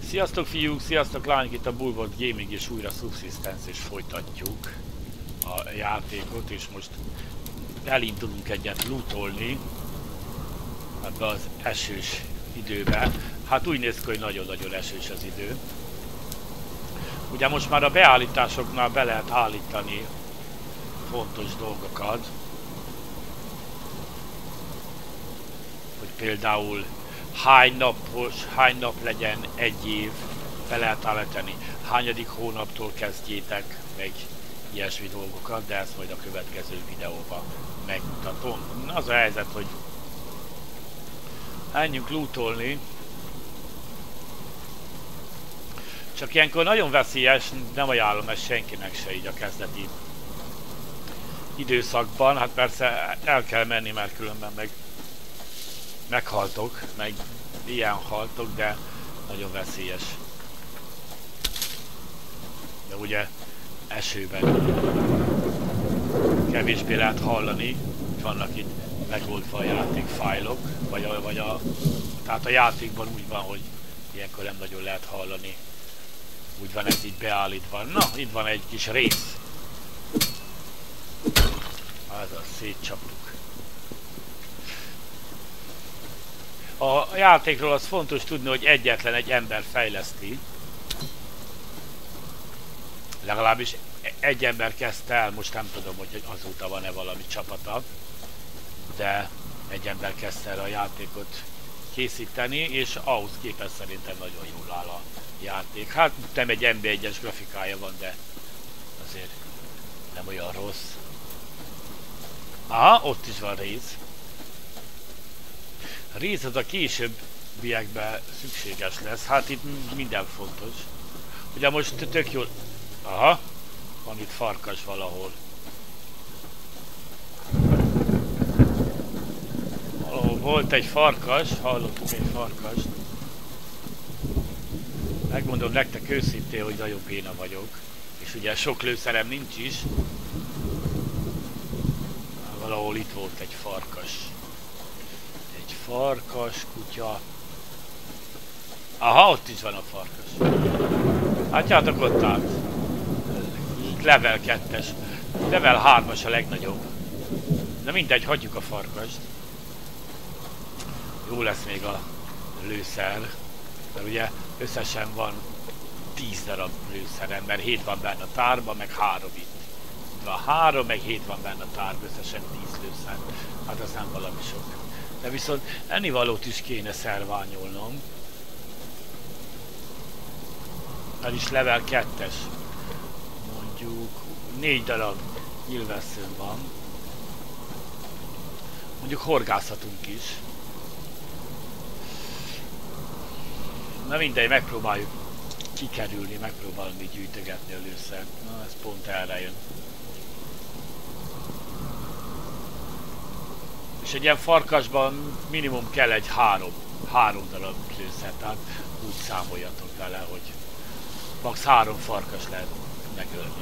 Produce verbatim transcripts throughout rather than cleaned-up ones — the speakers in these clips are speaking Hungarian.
Sziasztok fiúk, sziasztok lányok, itt a Bulwark Gaming és újra Subsistence, és folytatjuk a játékot, és most elindulunk egyet lootolni ebbe az esős időbe. Hát úgy néz ki, hogy nagyon-nagyon esős az idő. Ugye most már a beállításoknál be lehet állítani fontos dolgokat, hogy például hány napos, hány nap legyen egy év, be lehet állítani, hányadik hónaptól kezdjétek, meg ilyesmi dolgokat, de ezt majd a következő videóban megmutatom. Az a helyzet, hogy menjünk lootolni, csak ilyenkor nagyon veszélyes, nem ajánlom ezt senkinek se így a kezdeti időszakban. Hát persze el kell menni, mert különben meg meghaltok, meg ilyen haltok, de nagyon veszélyes. De ugye esőben kevésbé lehet hallani, vannak itt megoldva a játékfájlok, vagy a, vagy a, tehát a játékban úgy van, hogy ilyenkor nem nagyon lehet hallani. Úgy van ez így beállítva. Na, itt van egy kis rész. Az a szétcsaptuk. A játékról az fontos tudni, hogy egyetlen egy ember fejleszti. Legalábbis egy ember kezdte el, most nem tudom, hogy azóta van-e valami csapata, de egy ember kezdte el a játékot készíteni, és ahhoz képest szerintem nagyon jól áll a játék. Hát nem egy em bé egyes grafikája van, de azért nem olyan rossz. Aha, ott is van rész. A rész az a későbbiekben szükséges lesz, hát itt minden fontos. Ugye most tök jól... Aha, van itt farkas valahol. Valahol volt egy farkas, hallottuk egy farkast. Megmondom nektek őszintén, hogy nagyon béna vagyok. És ugye sok lőszerem nincs is. Valahol itt volt egy farkas. Egy farkas, kutya. Aha, ott is van a farkas. Látjátok, ott állt. Level kettes. Level hármas a legnagyobb. De mindegy, hagyjuk a farkast. Jó lesz még a lőszer. Mert ugye összesen van tíz darab lőszerem, mert hét van benne a tárban, meg három itt. Itt van három, meg hét van benne a tárban, összesen tíz lőszer. Hát az nem valami sok. De viszont ennivalót is kéne szerványolnom. Ez is level kettes. Mondjuk négy darab nyilvesszőn van. Mondjuk horgászhatunk is. Na mindegy, megpróbáljuk kikerülni, megpróbálom így gyűjtögetni a lőszert. Na, ez pont erre jön. És egy ilyen farkasban minimum kell egy három, három darab lőszer, tehát úgy számoljatok vele, hogy max. három farkas lehet megölni.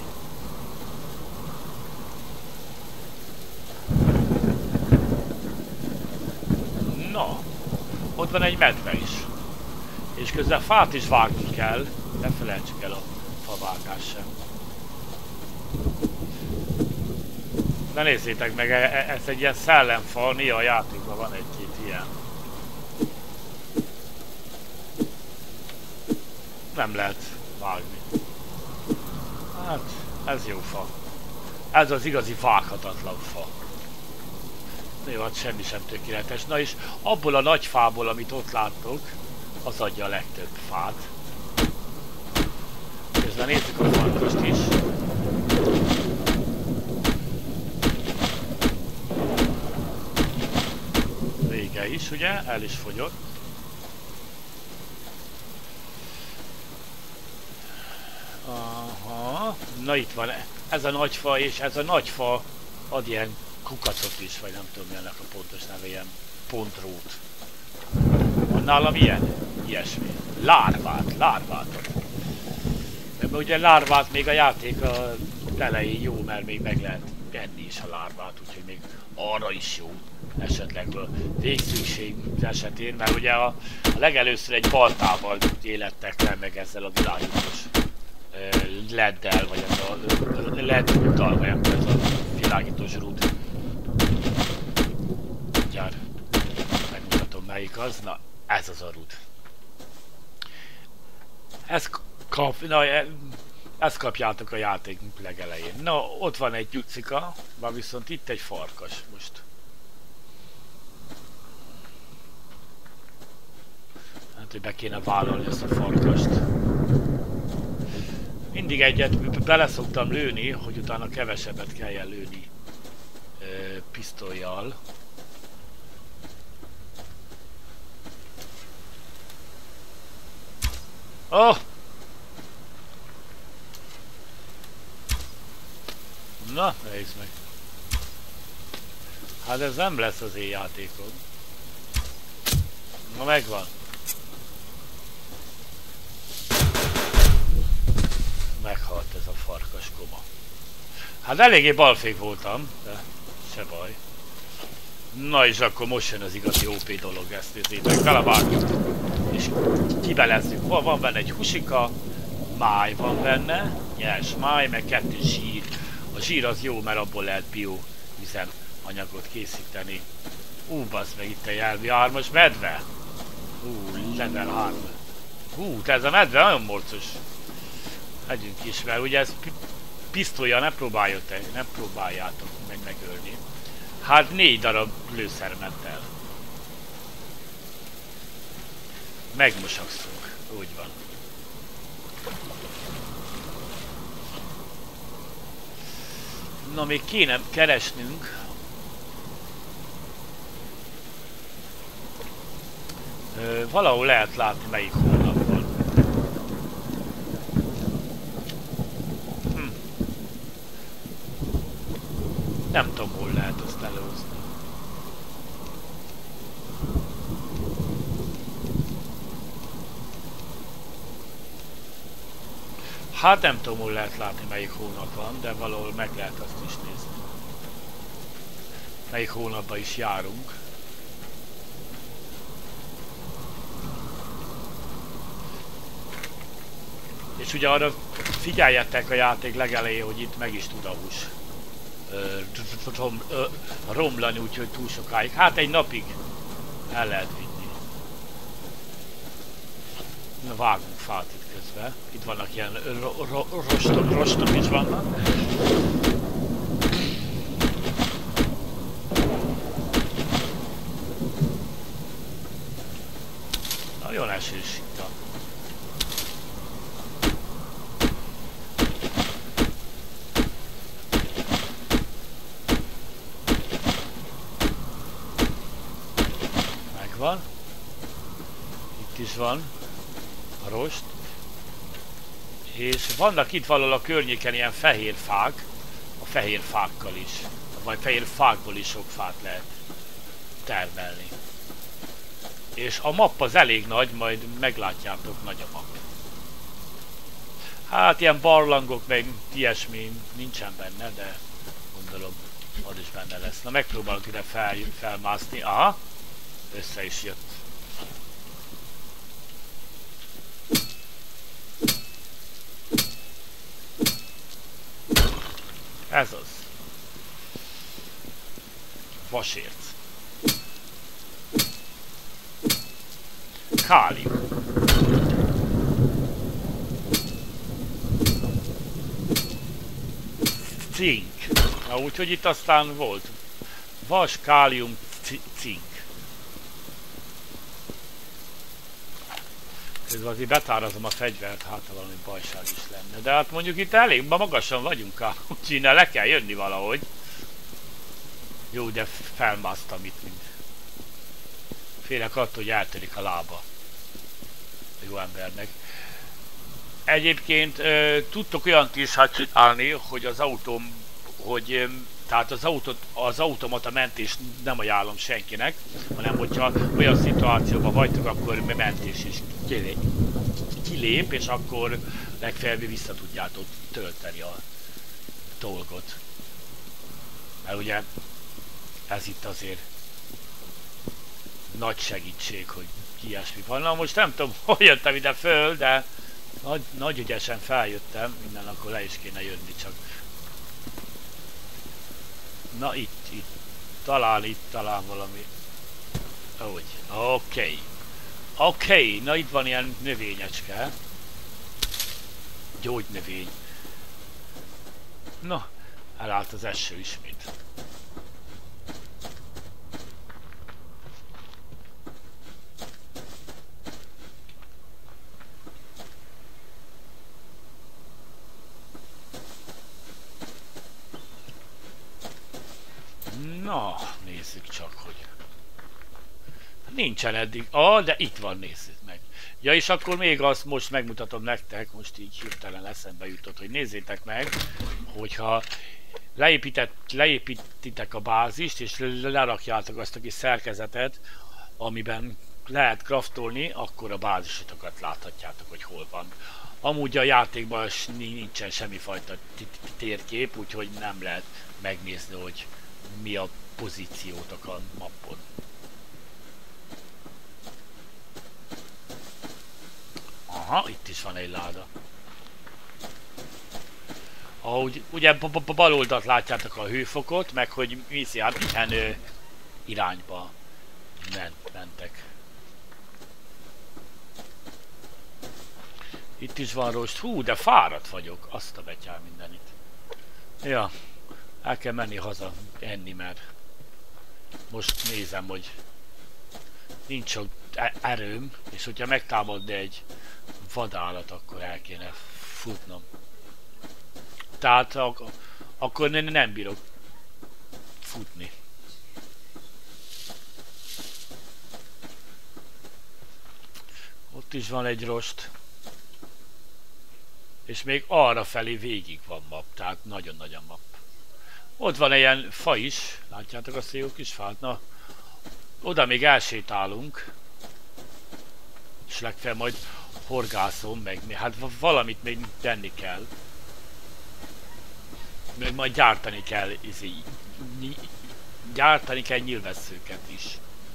Na, ott van egy medve is. És közben fát is vágni kell, ne felejtsük el a favágás sem. Na nézzétek meg, ez egy ilyen szellemfa, néha a játékban van egy-két ilyen. Nem lehet vágni. Hát, ez jó fa. Ez az igazi vághatatlan fa. Jó, hát semmi sem tökéletes. Na és abból a nagy fából, amit ott láttok, az adja a legtöbb fát. Közben nézzük a farkast is. Vége is, ugye? El is fogyott. Aha. Na itt van. Ez a nagy fa, és ez a nagy fa ad ilyen kukacot is, vagy nem tudom mi ennek a pontos neve, ilyen pontrót. Van nálam ilyen? Ilyesmi. Lárvát, lárvát. De ugye lárvát még a játék elején jó, mert még meg lehet enni is a lárvát, úgyhogy még arra is jó. esetleg végszükség esetén, mert ugye a, a legelőször egy baltával élettek el meg ezzel a világítós leddel, vagy ez a led rúddal, vagy ez a világítós rúd. Gyár, megmutatom melyik az, na ez az a rúd. Ez kap, na, ezt kapjátok a játék legelején. Na, ott van egy gyucika, már viszont itt egy farkas most. Hát, hogy be kéne vállalni ezt a farkast. Mindig egyet bele szoktam lőni, hogy utána kevesebbet kelljen lőni ö, pisztollyal. Oh! Na, nézd meg. Hát ez nem lesz az én játékod. Na megvan. Meghalt ez a farkas koma. Hát eléggé balfék voltam, de se baj. Na és akkor most jön az igazi ó pé dolog, ezt nézzétek, belevágjuk. És kibelezzük. Van, van benne egy husika, máj van benne, nyers máj, meg kettő zsír. A zsír az jó, mert abból lehet bio üzemanyagot készíteni. Ú, bassz meg itt egy elvi hármas medve. Ú, level három. Hú, te ez a medve nagyon morcos. Megyünk is, mert ugye ez pisztolya, ne próbáljátok, ne próbáljátok meg megölni. Hát négy darab lőszer ment el. Megmosakszunk, úgy van. Na, még kéne keresnünk. Ö, valahol lehet látni melyik hónapban. Hm. Nem tudom, hol lehet azt előhozni. Hát nem tudom, hol lehet látni melyik hónap van, de valahol meg lehet azt is nézni. Melyik hónapban is járunk. És ugye arra figyeljetek a játék legelején, hogy itt meg is tud a hús romlani, úgyhogy túl sokáig. Hát egy napig el lehet vinni. Na, vágunk fát itt közben. Itt vannak ilyen ro ro rostok, rostok is vannak. Nagyon esős itt a... Megvan. Itt is van a rost. És vannak itt valahol a környéken ilyen fehér fák, a fehér fákkal is, vagy fehér fákból is sok fát lehet termelni. És a map az elég nagy, majd meglátjátok, nagy a map. Hát ilyen barlangok, meg ilyesmi nincsen benne, de gondolom az is benne lesz. Na, megpróbálok ide fel, felmászni. Aha, össze is jött. Ez az. Vasérc. Kálium. Cink. Na, úgyhogy itt aztán volt vas, kálium, cink. Közben azért betárazom a fegyvert, hát ha valami bajság is lenne. De hát mondjuk itt elég magasan vagyunk, úgyhogy innen le kell jönni valahogy. Jó, de felmásztam itt mind. Félek attól, hogy eltörik a lába. A jó embernek. Egyébként ö, tudtok olyant is hát csinálni, hogy az autóm, hogy ö, tehát az, autót, az automata mentés nem ajánlom senkinek, hanem hogyha olyan szituációban vagytok, akkor mentés is kilép, kilép és akkor legfeljebb vissza tudjátok tölteni a dolgot. Mert ugye ez itt azért nagy segítség, hogy ilyesmi van. Na most nem tudom, hogy jöttem ide föl, de nagy, nagy ügyesen feljöttem, innen akkor le is kéne jönni csak. Na itt, itt, talán itt, talán valami. Úgy, oké. Okay. Oké, okay. Na itt van ilyen növényecske. Gyógynövény. Na, elállt az eső ismét. Na, nézzük csak, hogy... Nincsen eddig. Ah, de itt van, nézzük meg. Ja, és akkor még azt most megmutatom nektek, most így hirtelen eszembe jutott, hogy nézzétek meg, hogyha leépítitek a bázist, és lerakjátok azt a kis szerkezetet, amiben lehet craftolni, akkor a bázisotokat láthatjátok, hogy hol van. Amúgy a játékban nincsen semmifajta térkép, úgyhogy nem lehet megnézni, hogy mi a pozíciótok a mappon. Aha, itt is van egy láda. Ahogy ugye bal oldalt látjátok a hőfokot, meg hogy viszi át milyen ö, irányba ment, mentek. Itt is van rost. Hú, de fáradt vagyok. Azt a betyár mindenit. Ja, el kell menni haza enni, mert most nézem, hogy nincs sok erőm, és hogyha megtámadna egy vadállat, akkor el kéne futnom. Tehát ak akkor nem bírok futni. Ott is van egy rost. És még arra felé végig van map, tehát nagyon-nagyon map. Ott van egy ilyen fa is, látjátok azt a jó kis fát? Na, oda még elsétálunk. És legfeljebb majd horgászom meg, hát valamit még tenni kell. Még majd gyártani kell, izé, gyártani kell nyilvesszőket is.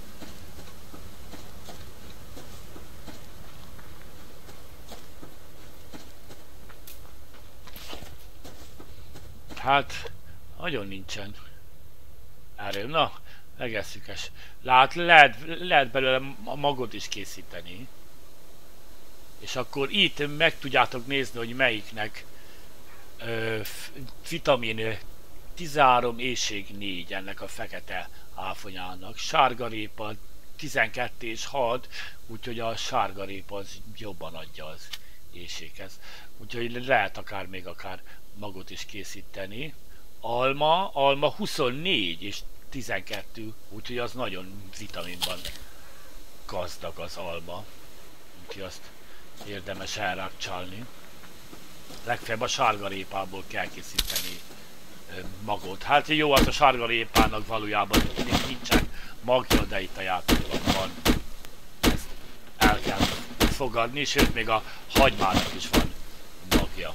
Hát, nagyon nincsen erőm. Na, legesszükes. Lát, lehet, lehet belőle a magot is készíteni. És akkor itt meg tudjátok nézni, hogy melyiknek ö, vitamin tizenhárom, éjség négy ennek a fekete áfonyának. Sárgarépa tizenkettő és hat, úgyhogy a sárgarépa az jobban adja az éjséghez. Úgyhogy lehet akár még akár magot is készíteni. Alma, alma huszonnégy és tizenkettő, úgyhogy az nagyon vitaminban gazdag az alma. Úgyhogy azt érdemes elrákcsalni. Legfeljebb a sárgarépából kell készíteni magot. Hát jó, hát a sárgarépának valójában nincsen magja, de itt a játékban van. Ezt el kell fogadni, sőt még a hagymának is van magja.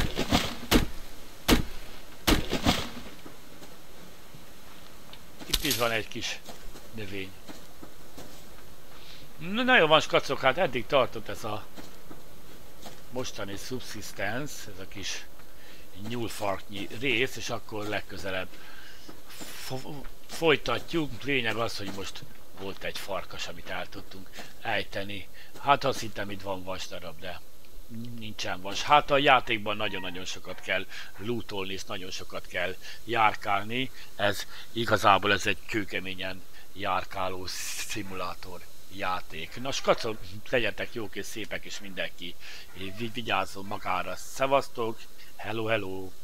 Itt is van egy kis növény. Na, nagyon van, skacok, hát eddig tartott ez a mostani subsistence, ez a kis nyúlfarknyi rész, és akkor legközelebb folytatjuk. Lényeg az, hogy most volt egy farkas, amit el tudtunk ejteni. Hát azt hittem, itt van vasdarab, de nincsen vas. Hát a játékban nagyon-nagyon sokat kell lootolni, és nagyon sokat kell járkálni. Ez igazából ez egy kőkeményen járkáló szimulátor játék. Na skacok, legyetek jók és szépek, és mindenki vigyázzon magára. Szevasztok, hello, hello!